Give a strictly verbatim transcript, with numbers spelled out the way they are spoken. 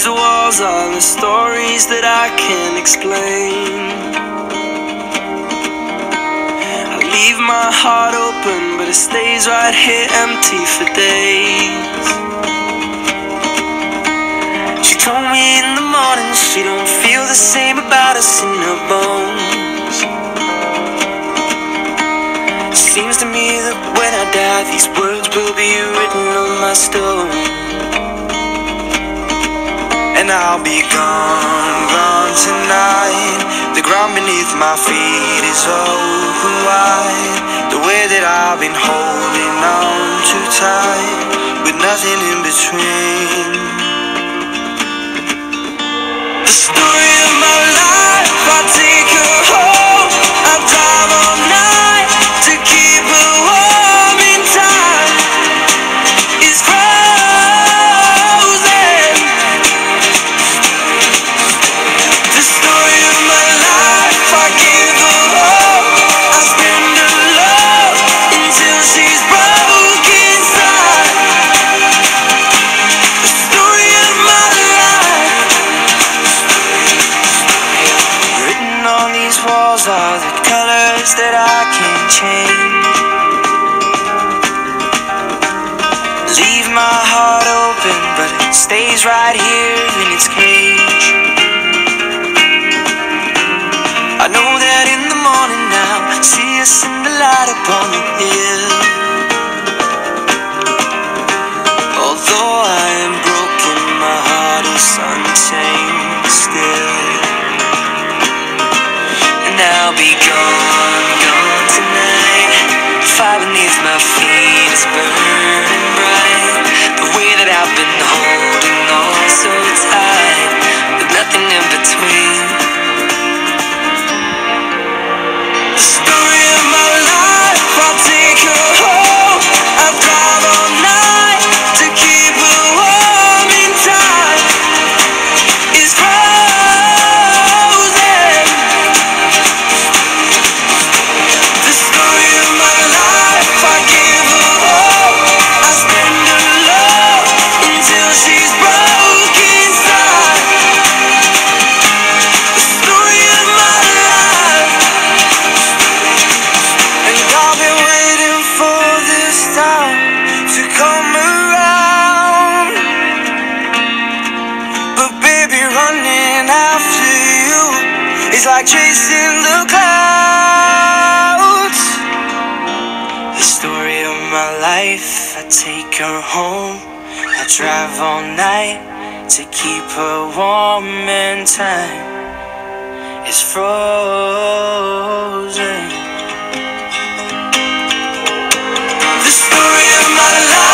these walls are the stories that I can't explain. I leave my heart open, but it stays right here empty for days. She told me in the morning she don't feel the same about us in her bones. Seems to me that when I die, these words will be written on my stone. And I'll be gone, gone tonight. The ground beneath my feet is open wide. The way that I've been holding on too tight, with nothing in between. The story of my life, I take her home. I drive all night to keep her warm in time. It's frozen. The story of my life, I give her all. I spend her love until she's broke inside. The story of my life. Written on these walls are the colors that I can't change. Leave my heart open, but it stays right here in its cage. I know that in the morning now, see us in the light upon the hill. Although I am broken, my heart is unchained still. And I'll be gone, gone tonight. Fire beneath my feet is burning bright. The way that I've been holding on so tight, with nothing in between. The story of my life, I'll take her home. I drive all night to keep her warm in time. It's frozen. The story of my life, I give her all. I spend her love until she's broke inside. The story of my life. And I've been waiting for this time to come around. But baby, running after you is like chasing the clouds. The story of my life, I take her home. I drive all night to keep her warm and time is frozen. The story of my life.